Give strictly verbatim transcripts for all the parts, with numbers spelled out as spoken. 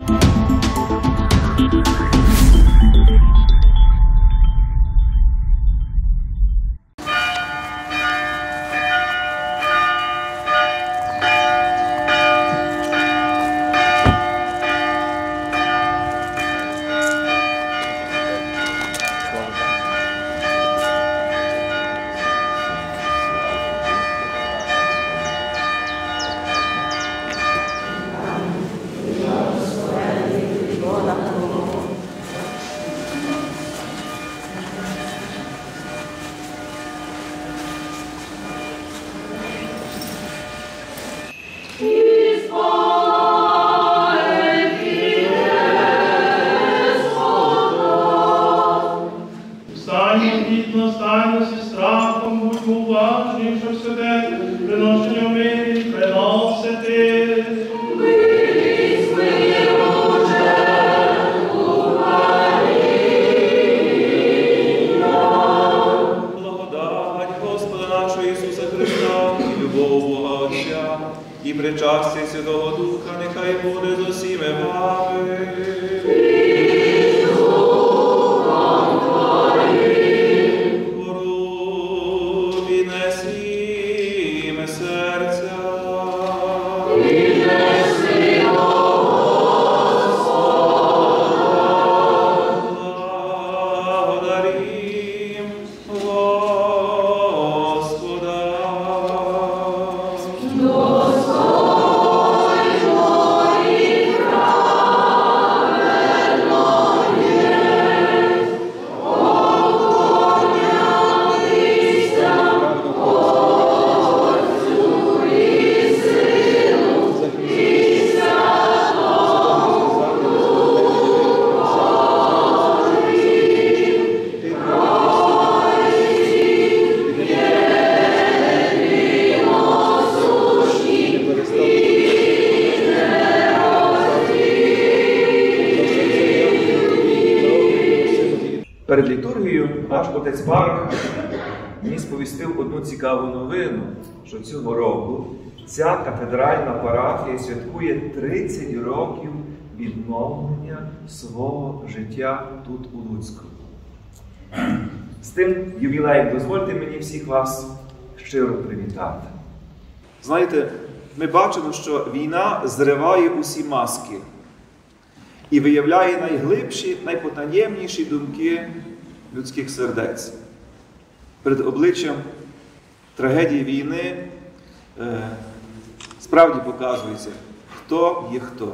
І причастя Святого Духа нехай буде з усіми вами. Хвору віднесімо серця. Перед літургією наш отець Марк мені сповістив одну цікаву новину, що цього року ця кафедральна парафія святкує тридцять років відновлення свого життя тут у Луцьку. З тим ювілеєм дозвольте мені всіх вас щиро привітати. Знаєте, ми бачимо, що війна зриває усі маски і виявляє найглибші, найпотаємніші думки людських сердець. Перед обличчям трагедії війни е, справді показується, хто є хто.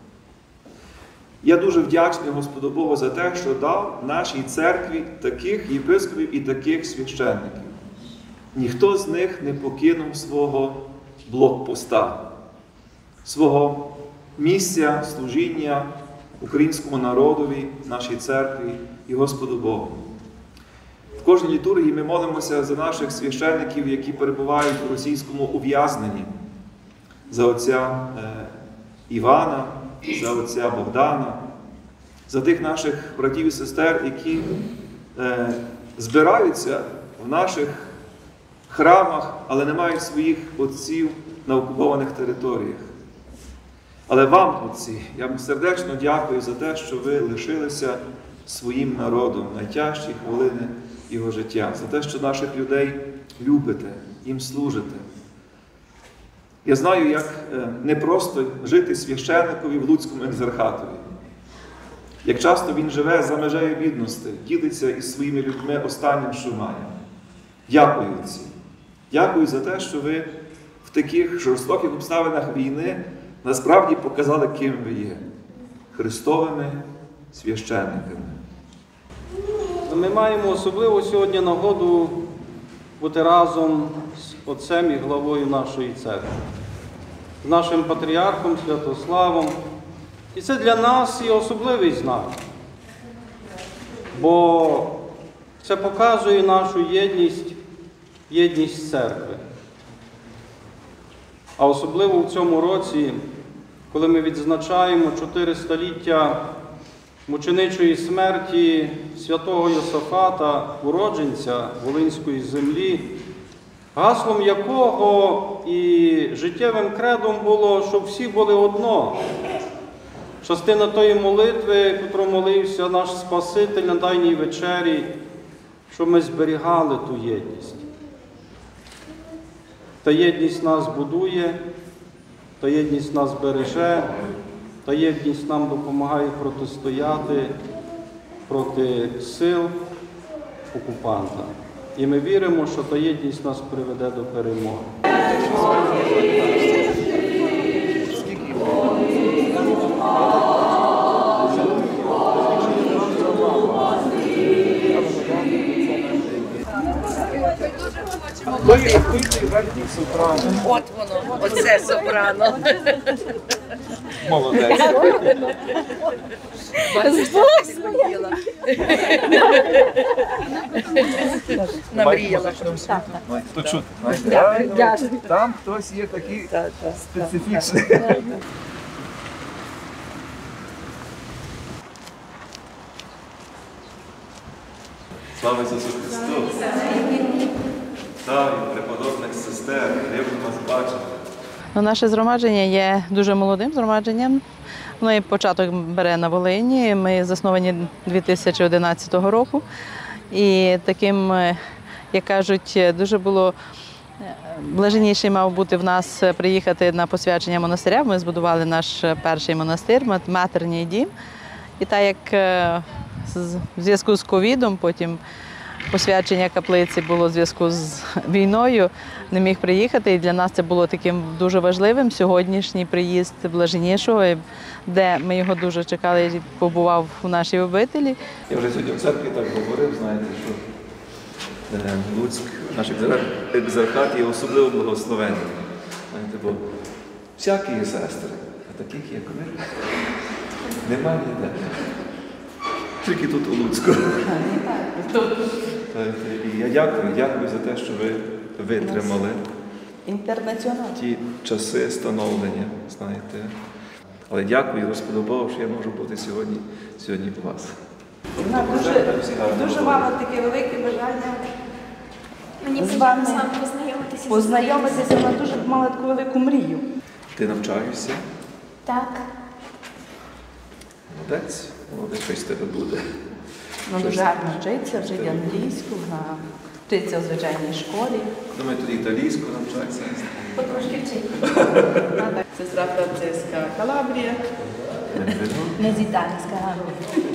Я дуже вдячний Господу Богу за те, що дав нашій церкві таких єпископів і таких священників. Ніхто з них не покинув свого блокпоста, свого місця служіння українському народові, нашій церкві і Господу Богу. В кожній літургії ми молимося за наших священників, які перебувають у російському ув'язненні, за отця е, Івана, за отця Богдана, за тих наших братів і сестер, які е, збираються в наших храмах, але не мають своїх отців на окупованих територіях. Але вам, отці, я вам сердечно дякую за те, що ви лишилися своїм народом в найтяжчі хвилини його життя, за те, що наших людей любите, їм служите. Я знаю, як непросто жити священникові в Луцькому екзархатові. Як часто він живе за межею бідності, ділиться із своїми людьми останнім, що має. Дякую, отці. Дякую за те, що ви в таких жорстоких обставинах війни насправді показали, ким ви є – Христовими священниками. Ми маємо особливо сьогодні нагоду бути разом з отцем і главою нашої церкви, з нашим патріархом Святославом. І це для нас і особливий знак, бо це показує нашу єдність, єдність церкви. А особливо в цьому році, коли ми відзначаємо чотири століття мученичої смерті святого Йосафата, уродженця Волинської землі, гаслом якого і життєвим кредом було, щоб всі були одно. частина тої молитви, яку молився наш Спаситель на Тайній вечері, щоб ми зберігали ту єдність. Та єдність нас будує, та єдність нас береже, та єдність нам допомагає протистояти проти сил окупанта. І ми віримо, що та єдність нас приведе до перемоги. От воно, оце сопрано. Молодець. Намріяла. Тут чути. Знаєте, там хтось є такий специфічний. Слава Ісусу Христу! Вітаю преподобних сестер, приємно вас бачити. Ну, наше згромадження є дуже молодим згромадженням. Воно і початок бере на Волині. Ми засновані дві тисячі одинадцятого року. І таким, як кажуть, дуже було блаженніше мав бути в нас приїхати на посвячення монастиря. Ми збудували наш перший монастир, матерній дім. І так як в зв'язку з ковідом, потім посвячення каплиці було в зв'язку з війною, не міг приїхати. І для нас це було таким дуже важливим. Сьогоднішній приїзд Блаженнішого, де ми його дуже чекали, і побував у нашій обителі. Я вже сьогодні в церкві так говорив, знаєте, що Луцьк, наш екзархат є особливо благословенний. Знаєте, бо всякі є сестри, а таких, як ви, немає ніде. Тільки тут у Луцьку. І я дякую, дякую за те, що ви витримали Інтернаціонал. ті часи становлення, знаєте. Але дякую Господу Богу, що я можу бути сьогодні, сьогодні у вас. Дуже, дуже мала таке велике бажання Мені з вами з вами познайомитися. познайомитися. Вона дуже мала таку велику мрію. Ти навчаєшся? Так. Молодець, молодець, щось з тебе буде. Вона дуже гарно вчиться, вчить англійську, вона вчиться у звичайній школі. Думаю, тоді італійську навчається. Потрошки вчить. Сестра Франциска Калабрія. Не з Італії, сказала.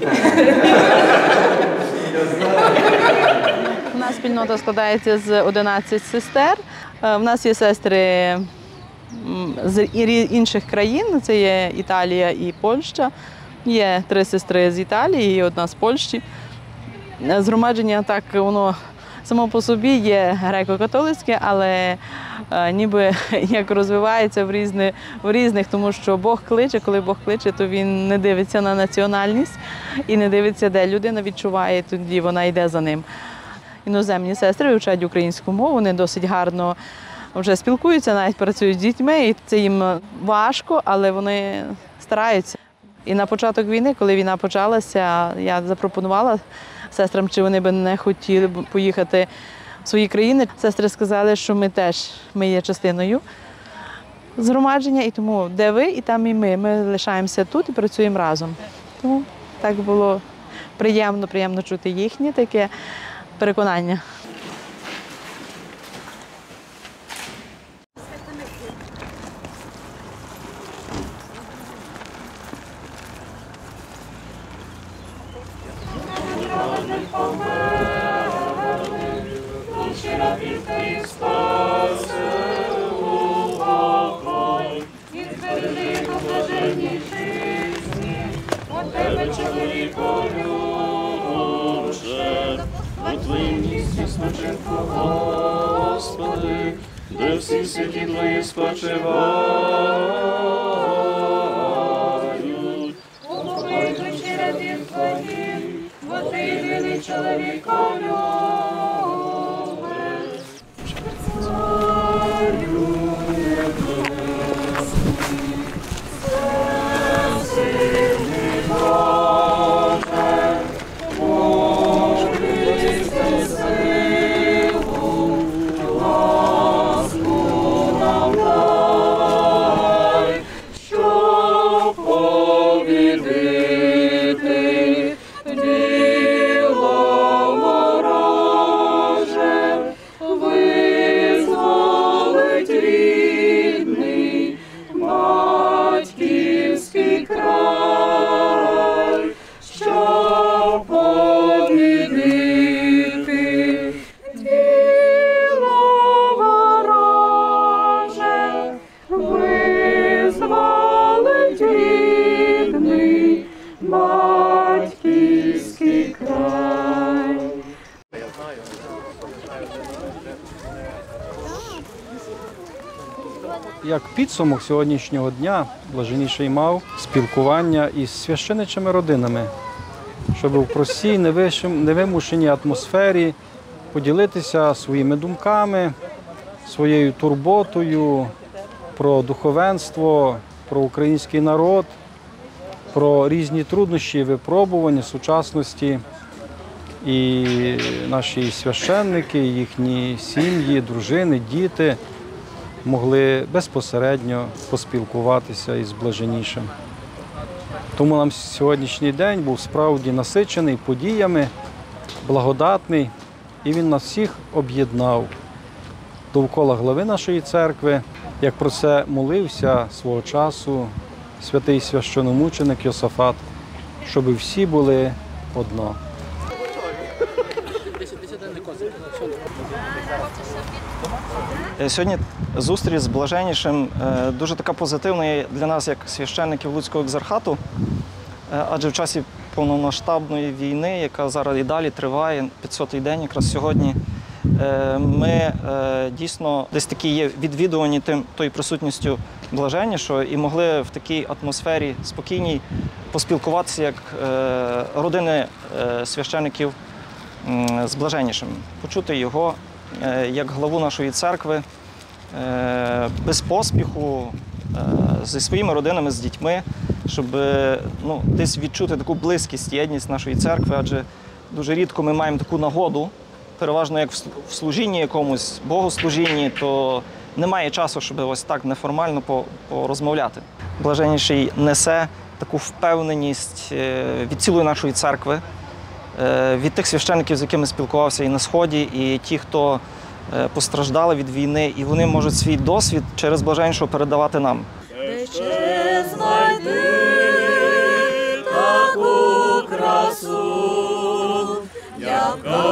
У нас спільнота складається з одинадцяти сестер. У нас є сестри м, з і- інших країн, це є Італія і Польща. Є три сестри з Італії і одна з Польщі. Згромадження так, воно само по собі є греко-католицьке, але е, ніби як розвивається в, різни, в різних, тому що Бог кличе, коли Бог кличе, то Він не дивиться на національність і не дивиться, де людина відчуває, тоді вона йде за ним. Іноземні сестри вивчають українську мову, вони досить гарно вже спілкуються, навіть працюють з дітьми, і це їм важко, але вони стараються. І на початок війни, коли війна почалася, я запропонувала сестрам, чи вони б не хотіли б поїхати в свої країни. Сестри сказали, що ми теж ми є частиною згромадження, і тому де ви, і там і ми. Ми лишаємося тут і працюємо разом. Тому так було приємно, приємно чути їхнє таке переконання. Господи, де всі святі Твої спочивають. Упокой душі рабів Твоїх, бо Ти єдиний чоловіколюбець. Царю небесний, всесильний Боже, Боже Христе, силу, ласку нам дай, щоб повірити як підсумок сьогоднішнього дня блаженніший мав спілкування із священичими родинами, щоб у простій, невимушеній атмосфері поділитися своїми думками, своєю турботою про духовенство, про український народ, про різні труднощі, випробування сучасності. І наші священники, їхні сім'ї, дружини, діти могли безпосередньо поспілкуватися із блаженнішим. Тому нам сьогоднішній день був справді насичений подіями, благодатний, і він нас всіх об'єднав довкола глави нашої церкви, як про це молився свого часу святий священомученик Йосафат, щоб всі були одно. Сьогодні зустріч з блаженнішим дуже така позитивна для нас, як священників Луцького екзархату, адже в часі повномасштабної війни, яка зараз і далі триває, п'ятсотий день якраз сьогодні, ми дійсно десь такі є відвідувані тим, тою присутністю блаженнішого і могли в такій атмосфері спокійній поспілкуватися як родини священиків з блаженнішим, почути його як главу нашої церкви, без поспіху, зі своїми родинами, з дітьми, щоб ну, десь відчути таку близькість, єдність нашої церкви, адже дуже рідко ми маємо таку нагоду, переважно як в служінні якомусь, богослужінні, то немає часу, щоб ось так неформально порозмовляти. Блаженніший несе таку впевненість від цілої нашої церкви, від тих священників, з якими спілкувався і на Сході, і ті, хто постраждали від війни, і вони можуть свій досвід через блаженнішого передавати нам. Де ще знайти таку красу, яка